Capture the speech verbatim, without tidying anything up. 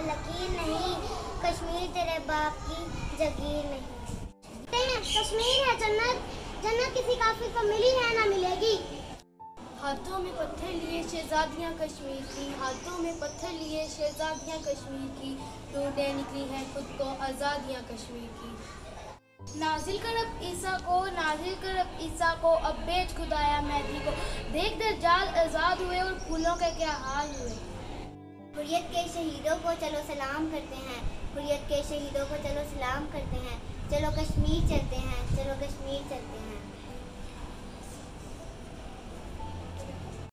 लकीर नहीं, कश्मीर तेरे बाप की जगीर नहीं। कश्मीर है जन्नत, जन्नत किसी काफिर को मिली है ना मिलेगी। हाथों में पत्थर लिए शहजादियाँ कश्मीर की, हाथों में पत्थर लिए शहजादियाँ कश्मीर की, ढूंढे निकली हैं खुद को आज़ादियाँ कश्मीर की। नाजिल कर अब ईसा को, नाजिल कर अब ईसा को, अब बेच खुदाया मेहदी को, देख दज्जाल आज़ाद हुए और फूलों के क्या हाल हुए। हुर्रियत के शहीदों को चलो सलाम करते हैं, हुर्रियत के शहीदों को चलो सलाम करते हैं, चलो कश्मीर चलते हैं, चलो कश्मीर चलते हैं।